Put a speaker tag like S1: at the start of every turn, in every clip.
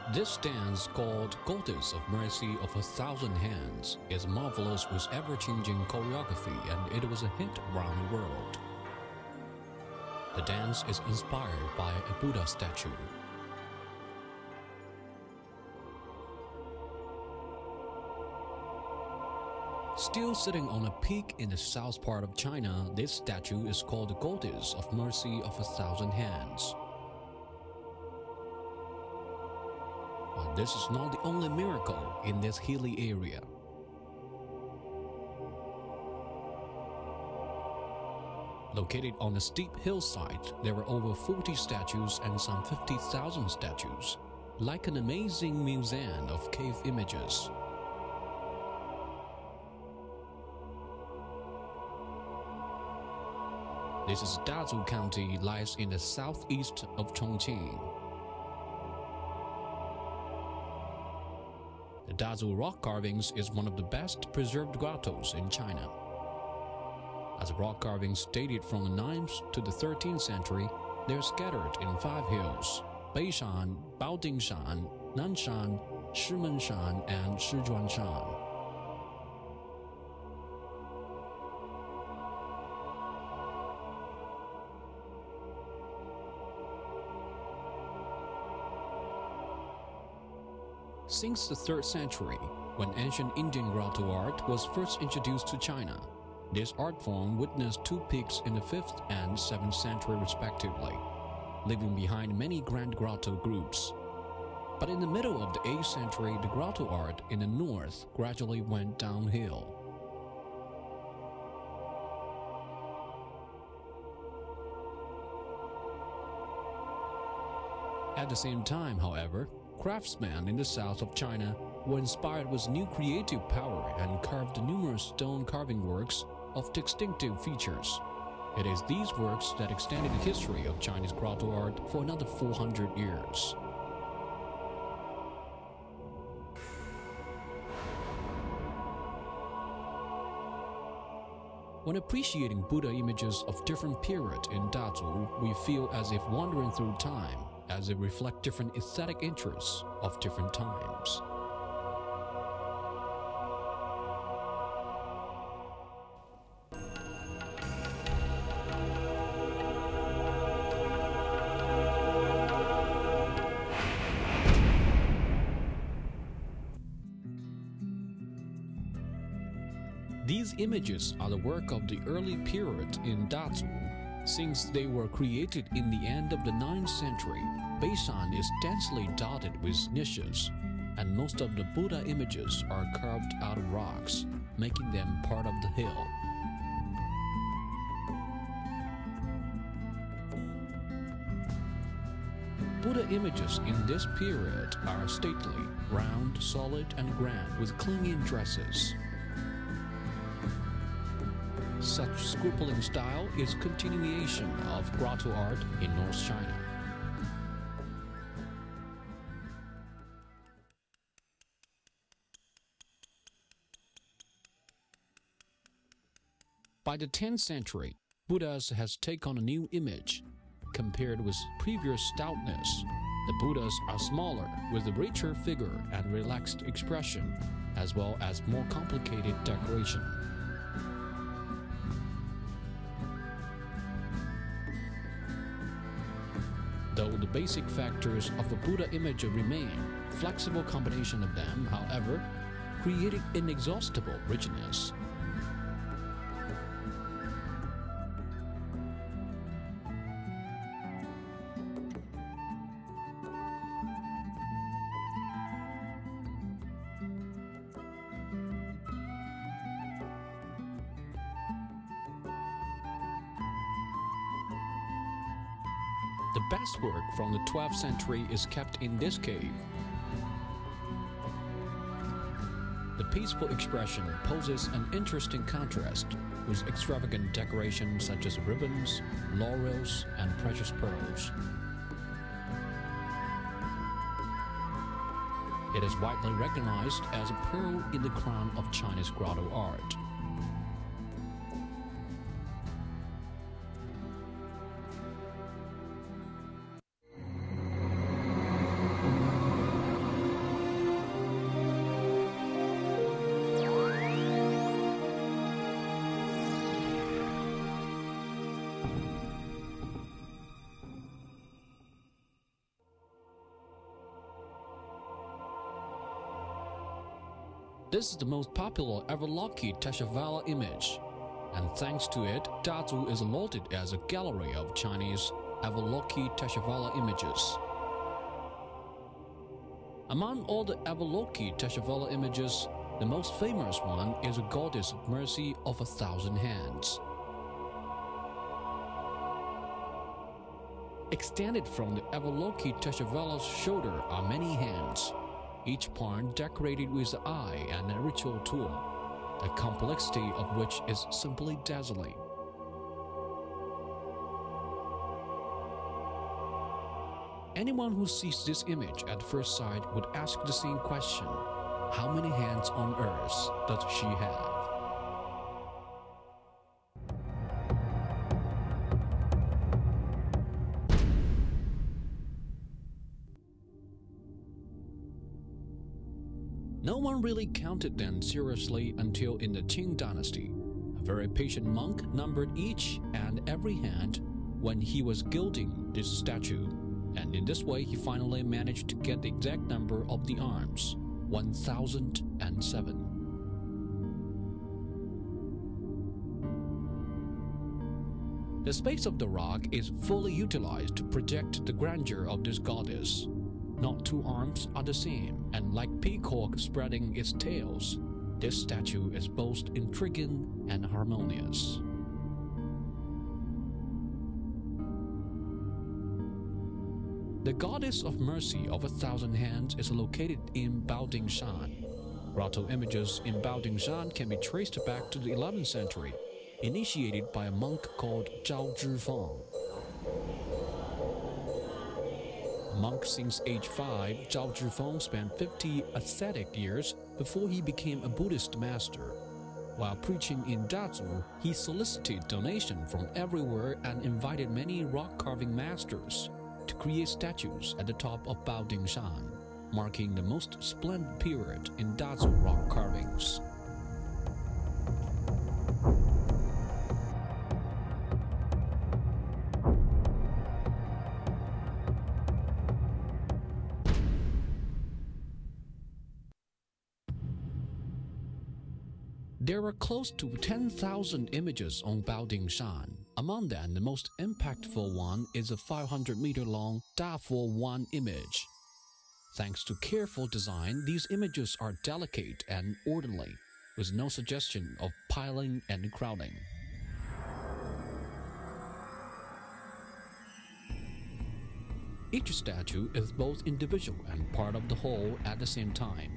S1: This dance, called Goddess of Mercy of a Thousand Hands, is marvelous with ever-changing choreography, and it was a hit around the world. The dance is inspired by a Buddha statue. Still sitting on a peak in the south part of China, this statue is called the Goddess of Mercy of a Thousand Hands. But this is not the only miracle in this hilly area. Located on a steep hillside, there are over 40 statues and some 50,000 statues, like an amazing museum of cave images. This is Dazhou County, lies in the southeast of Chongqing. The Dazhou rock carvings is one of the best preserved grottos in China. As rock carvings dated from the 9th to the 13th century, they are scattered in 5 hills: Beishan, Baodingshan, Nanshan, Shimenshan, and Shijuanshan. Since the 3rd century, when ancient Indian grotto art was first introduced to China, this art form witnessed 2 peaks in the 5th and 7th century respectively, leaving behind many grand grotto groups. But in the middle of the 8th century, the grotto art in the north gradually went downhill. At the same time, however, craftsmen in the south of China were inspired with new creative power and carved numerous stone carving works of distinctive features. It is these works that extended the history of Chinese grotto art for another 400 years. When appreciating Buddha images of different periods in Dazhou, we feel as if wandering through time, as they reflect different aesthetic interests of different times. These images are the work of the early period in Dazhou. Since they were created in the end of the 9th century, Beishan is densely dotted with niches, and most of the Buddha images are carved out of rocks, making them part of the hill. Buddha images in this period are stately, round, solid, and grand with clinging dresses. Such scribbling style is continuation of grotto art in North China. By the 10th century, Buddha has taken on a new image. Compared with previous stoutness, the Buddhas are smaller with a richer figure and relaxed expression, as well as more complicated decoration. Though the basic factors of a Buddha image remain, flexible combination of them, however, created inexhaustible richness. The best work from the 12th century is kept in this cave. The peaceful expression poses an interesting contrast with extravagant decorations such as ribbons, laurels, and precious pearls. It is widely recognized as a pearl in the crown of Chinese grotto art. This is the most popular Avalokiteshvara image, and thanks to it, Dazu is lauded as a gallery of Chinese Avalokiteshvara images. Among all the Avalokiteshvara images, the most famous one is a goddess of mercy of 1,000 hands. Extended from the Avalokiteshvara's shoulder are many hands, each part decorated with an eye and a ritual tool, the complexity of which is simply dazzling. Anyone who sees this image at first sight would ask the same question: how many hands on earth does she have? No one really counted them seriously until in the Qing dynasty. A very patient monk numbered each and every hand when he was gilding this statue, and in this way he finally managed to get the exact number of the arms, 1007. The space of the rock is fully utilized to project the grandeur of this goddess. Not two arms are the same, and like peacock spreading its tails, this statue is both intriguing and harmonious. The Goddess of Mercy of 1,000 Hands is located in Baodingshan. Grotto images in Baodingshan can be traced back to the 11th century, initiated by a monk called Zhao Zhifeng. Monk since age 5, Zhao Zhifeng spent 50 ascetic years before he became a Buddhist master. While preaching in Dazu, he solicited donations from everywhere and invited many rock-carving masters to create statues at the top of Baodingshan, marking the most splendid period in Dazu rock carvings. There are close to 10,000 images on Baodingshan. Among them, the most impactful one is a 500-meter-long Dafo 1 image. Thanks to careful design, these images are delicate and orderly, with no suggestion of piling and crowding. Each statue is both individual and part of the whole at the same time.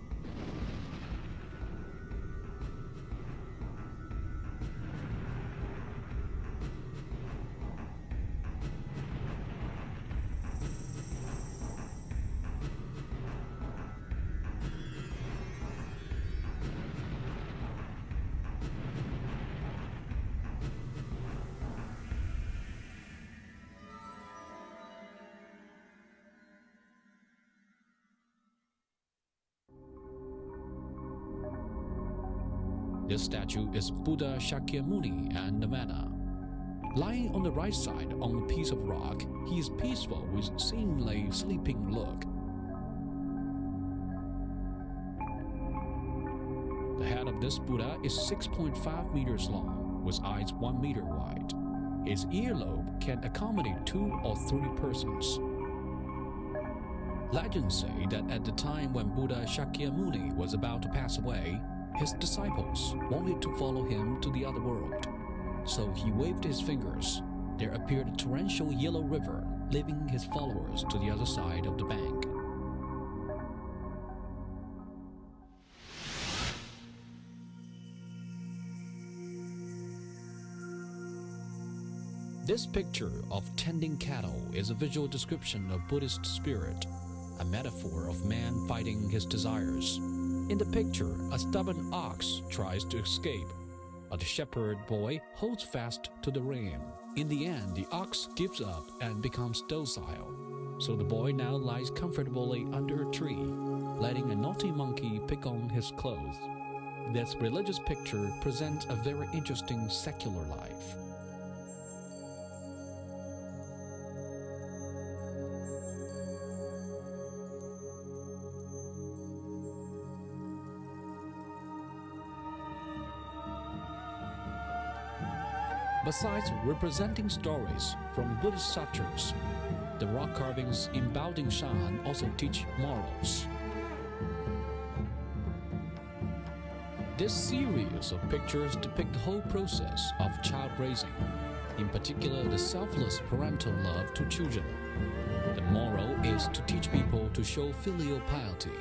S1: This statue is Buddha Shakyamuni and Nirvana. Lying on the right side on a piece of rock, he is peaceful with seemingly sleeping look. The head of this Buddha is 6.5 meters long, with eyes 1 meter wide. His earlobe can accommodate 2 or 3 persons. Legends say that at the time when Buddha Shakyamuni was about to pass away, his disciples wanted to follow him to the other world. So he waved his fingers. There appeared a torrential yellow river, leaving his followers to the other side of the bank. This picture of tending cattle is a visual description of Buddhist spirit, a metaphor of man fighting his desires. In the picture, a stubborn ox tries to escape, but the shepherd boy holds fast to the rein. In the end, the ox gives up and becomes docile, so the boy now lies comfortably under a tree, letting a naughty monkey pick on his clothes. This religious picture presents a very interesting secular life. Besides representing stories from Buddhist sutras, the rock carvings in Baodingshan also teach morals. This series of pictures depict the whole process of child raising, in particular the selfless parental love to children. The moral is to teach people to show filial piety.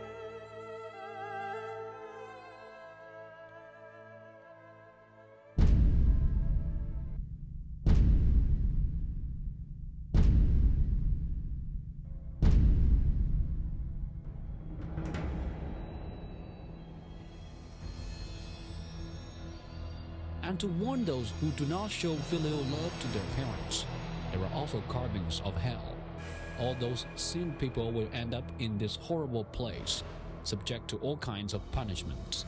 S1: And to warn those who do not show filial love to their parents, there are also carvings of hell. All those sin people will end up in this horrible place, subject to all kinds of punishments.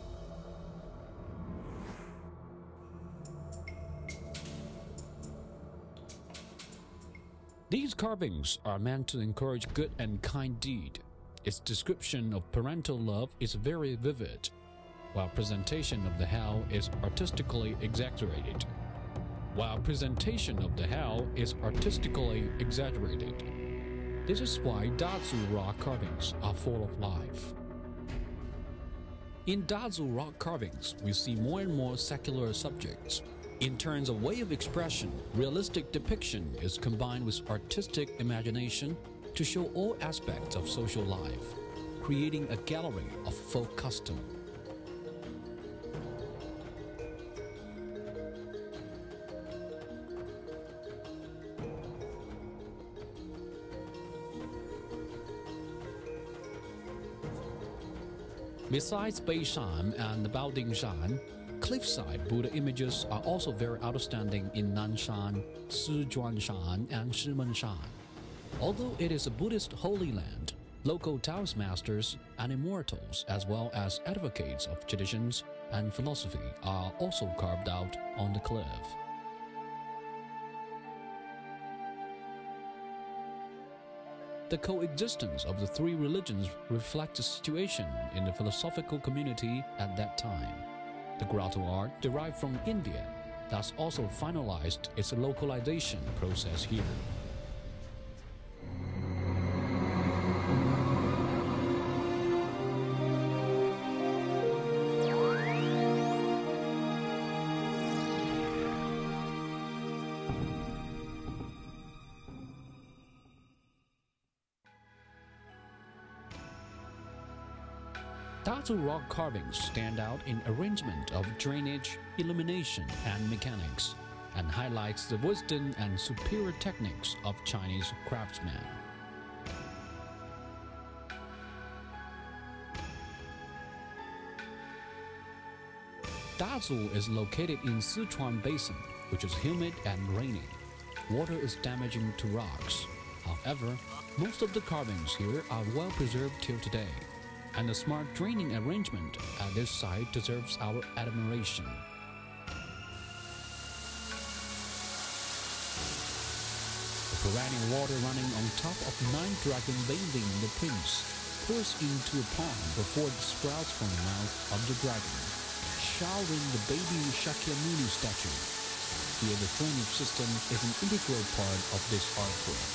S1: These carvings are meant to encourage good and kind deed. Its description of parental love is very vivid, while presentation of the hell is artistically exaggerated. This is why Dazu rock carvings are full of life. In Dazu rock carvings, we see more and more secular subjects. In terms of way of expression, realistic depiction is combined with artistic imagination to show all aspects of social life, creating a gallery of folk custom. Besides Beishan and Baodingshan, cliffside Buddha images are also very outstanding in Nanshan, Sichuanshan, and Shimenshan. Although it is a Buddhist holy land, local Taoist masters and immortals, as well as advocates of traditions and philosophy, are also carved out on the cliff. The coexistence of the three religions reflects the situation in the philosophical community at that time. The grotto art derived from India, thus also finalized its localization process here. Dazu rock carvings stand out in arrangement of drainage, illumination, and mechanics, and highlights the wisdom and superior techniques of Chinese craftsmen. Dazu is located in Sichuan Basin, which is humid and rainy. Water is damaging to rocks. However, most of the carvings here are well preserved till today, and the smart draining arrangement at this site deserves our admiration. The perennial water running on top of 9 dragons bathing the prince pours into a pond before it sprouts from the mouth of the dragon, showering the baby Shakyamuni statue. Here the drainage system is an integral part of this artwork.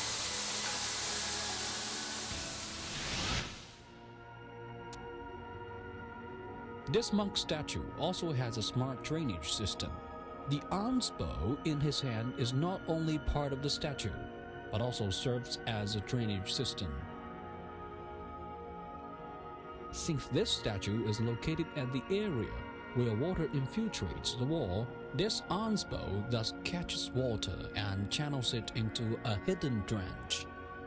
S1: This monk statue also has a smart drainage system. The alms bowl in his hand is not only part of the statue, but also serves as a drainage system. Since this statue is located at the area where water infiltrates the wall, this alms bowl thus catches water and channels it into a hidden trench.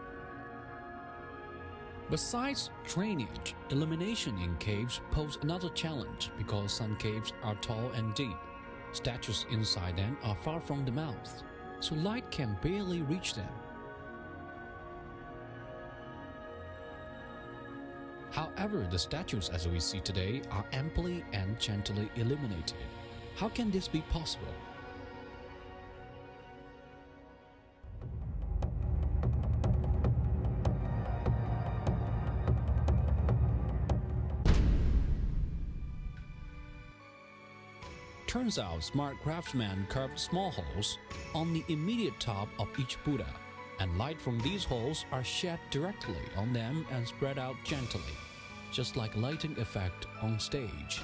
S1: Besides drainage, illumination in caves pose another challenge because some caves are tall and deep. Statues inside them are far from the mouth, so light can barely reach them. However, the statues as we see today are amply and gently illuminated. How can this be possible? turns out smart craftsmen carved small holes on the immediate top of each Buddha, and light from these holes are shed directly on them and spread out gently, just like a lighting effect on stage.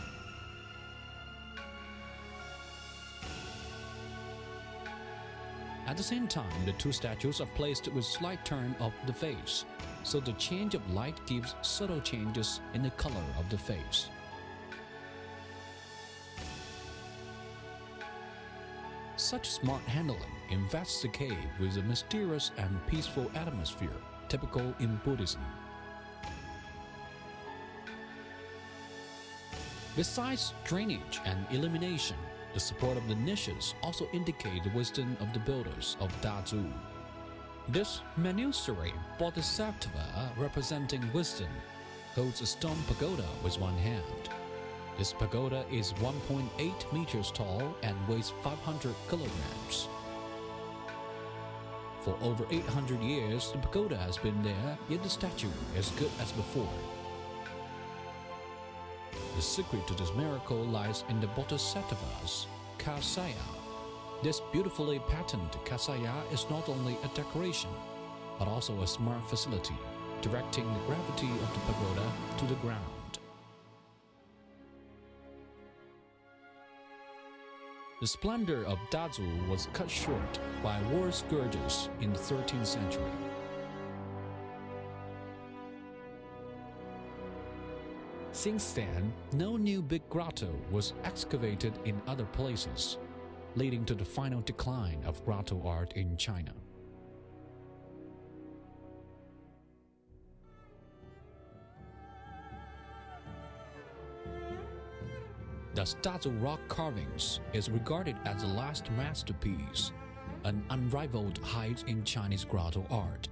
S1: At the same time, the two statues are placed with slight turn of the face, so the change of light gives subtle changes in the color of the face. Such smart handling invests the cave with a mysterious and peaceful atmosphere typical in Buddhism. Besides drainage and illumination, the support of the niches also indicate the wisdom of the builders of Dazhu. This Manusri Bodhisattva, representing wisdom, holds a stone pagoda with one hand. This pagoda is 1.8 meters tall and weighs 500 kilograms. For over 800 years, the pagoda has been there, yet the statue is good as before. The secret to this miracle lies in the Bodhisattva's Kasaya. This beautifully patterned Kasaya is not only a decoration, but also a smart facility, directing the gravity of the pagoda to the ground. The splendor of Dazhu was cut short by war scourges in the 13th century. Since then, no new big grotto was excavated in other places, leading to the final decline of grotto art in China. Thus, Dazhu rock carvings is regarded as the last masterpiece, an unrivaled height in Chinese grotto art.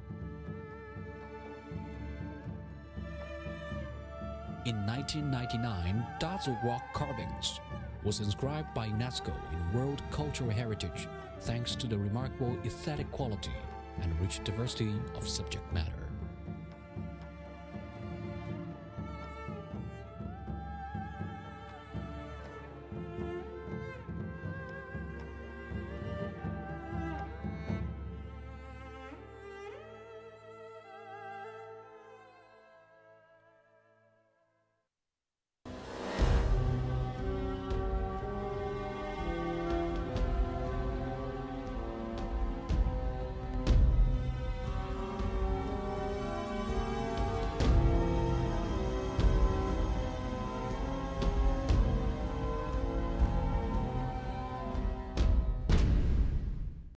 S1: In 1999, Dazhu rock carvings was inscribed by UNESCO in World Cultural Heritage thanks to the remarkable aesthetic quality and rich diversity of subject matter.